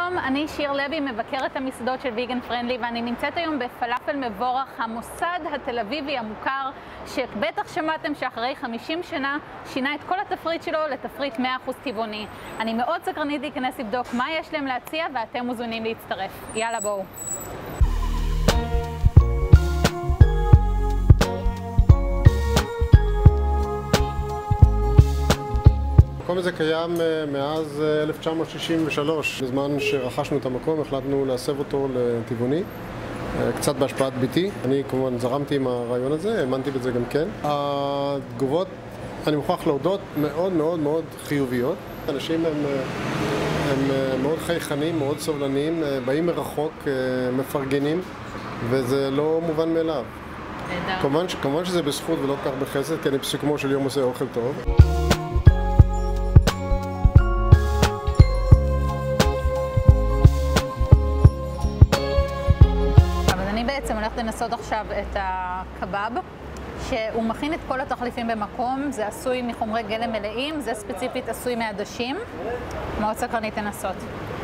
שלום, אני שיר לוי, מבקרת המסעדות של ויגן פרנדלי, ואני נמצאת היום בפלאפל מבורך, המוסד התל אביבי המוכר, שבטח שמעתם שאחרי 50 שנה שינה את כל התפריט שלו לתפריט 100% טבעוני. אני מאוד סקרנית להיכנס לבדוק מה יש להם להציע, ואתם מוזמנים להצטרף. יאללה, בואו. המקום הזה קיים מאז 1963. בזמן שרכשנו את המקום החלטנו להסב אותו לטבעוני, קצת בהשפעת ביתי. אני כמובן זרמתי עם הרעיון הזה, האמנתי בזה גם כן. התגובות, אני מוכרח להודות, מאוד מאוד מאוד חיוביות. אנשים הם מאוד חייכנים, מאוד סובלניים, באים מרחוק, מפרגנים, וזה לא מובן מאליו. כמובן שזה בזכות ולא כך בחסד, כי אני בסיכומו של יום עושה אוכל טוב. בעצם הולכת לנסות עכשיו את הקבב, שהוא מכין את כל התחליפים במקום. זה עשוי מחומרי גלם מלאים, זה ספציפית עשוי מעדשים. מאוד סקרנית לנסות.